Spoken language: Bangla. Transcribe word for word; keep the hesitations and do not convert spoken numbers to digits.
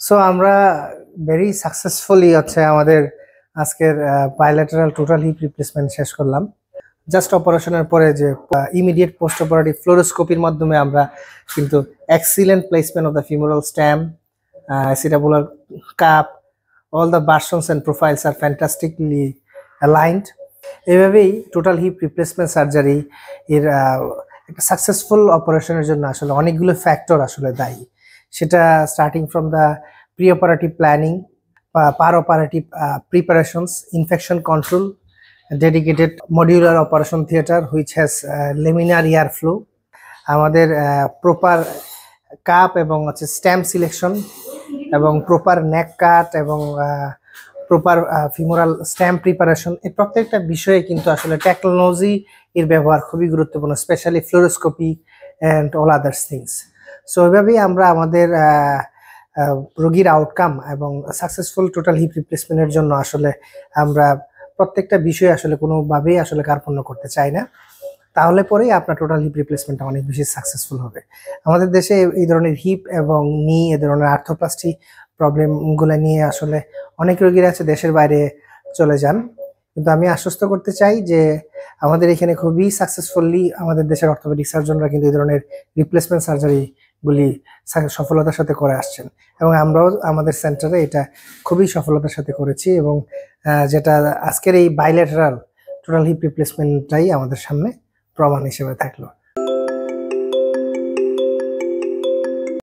সো আমরা ভেরি সাকসেসফুলি হচ্ছে আমাদের আজকের বাইল্যাটারাল টোটাল হিপ রিপ্লেসমেন্ট শেষ করলাম। জাস্ট অপারেশনের পরে যে ইমিডিয়েট পোস্ট অপারেটিভ ফ্লোরোস্কোপির মাধ্যমে আমরা কিন্তু excellent placement of the femoral stem, acetabular cup, all the versions and profiles are fantastically aligned. এভাবেই টোটাল হিপ রিপ্লেসমেন্ট সার্জারি এর একটা সাকসেসফুল অপারেশনের জন্য আসলে অনেকগুলো ফ্যাক্টর আসলে দায়ী। সেটা starting from the preoperative planning, peroperative preparations, infection control, dedicated modular operation theatre which has laminar air flow, আমাদের প্রপার কাপ এবং হচ্ছে স্ট্যাম্প সিলেকশন এবং প্রপার নেক কাট এবং প্রপার ফিমোরাল স্ট্যাম্প প্রিপারেশন, এই প্রত্যেকটা বিষয়ে কিন্তু আসলে টেকনোলজি এর ব্যবহার খুবই গুরুত্বপূর্ণ, specially fluoroscopy and all others things. So ওইভাবেই আমরা আমাদের রোগীর আউটকাম এবং সাকসেসফুল টোটাল হিপ রিপ্লেসমেন্টের জন্য আসলে আমরা প্রত্যেকটা বিষয়ে আসলে কোনোভাবেই আসলে কার্পণ্য করতে চাই না। তাহলে পরেই আপনার টোটাল হিপ রিপ্লেসমেন্টটা অনেক বেশি সাকসেসফুল হবে। আমাদের দেশে এই ধরনের হিপ এবং নি, এ ধরনের আর্থোপ্লাস্টি প্রবলেমগুলো নিয়ে আসলে অনেক রোগীরা আছে দেশের বাইরে চলে যান, কিন্তু আমি আশ্বস্ত করতে চাই যে আমাদের এখানে খুবই সাকসেসফুলি আমাদের দেশের অর্থোপেডিক সার্জনরা কিন্তু এই ধরনের রিপ্লেসমেন্ট সার্জারিগুলি সফলতার সাথে করে আসছেন এবং আমরাও আমাদের সেন্টারে এটা খুবই সফলতার সাথে করেছি এবং যেটা আজকের এই বাইল্যাটারাল টোটাল হিপ রিপ্লেসমেন্টটাই আমাদের সামনে প্রমাণ হিসেবে থাকলো।